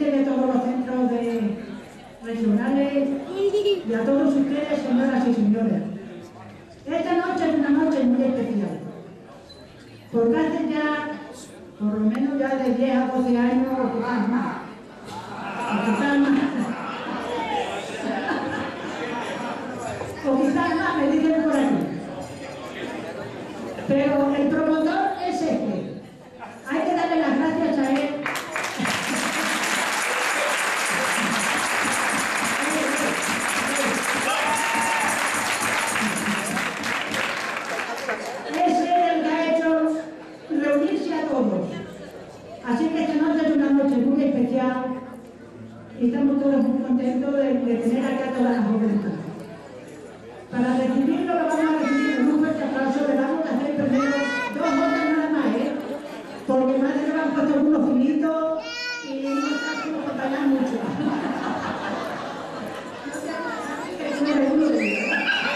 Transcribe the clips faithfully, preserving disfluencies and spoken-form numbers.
presidente de todos los centros de regionales y a todos ustedes, señoras y señores. Esta noche es una noche muy especial, porque hace ya, por lo menos ya de diez a doce años, o quizás más, o quizás más, o quizás más, me dicen por aquí. Pero el promotor es este. Hay que darle las gracias a él. Es él el que ha hecho reunirse a todos. Así que esta noche es una noche muy especial y estamos todos muy contentos de, de tener aquí a toda la juventud. Para recibirlo lo vamos a recibir con un fuerte aplauso. Le vamos a hacer primero dos notas nada más, ¿eh? Porque más de lo han puesto algunos finitos y no está como acompañar mucho. Eso es uno de ellos.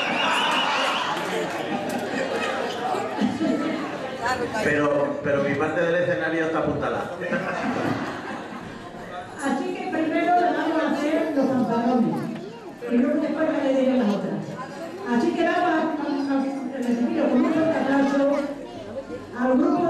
Pero, pero mi parte del escenario está apuntalada. Así que primero le vamos a hacer los pantalones y luego después le diré las otras. Así que vamos a, a, a recibir con un fuerte aplauso al grupo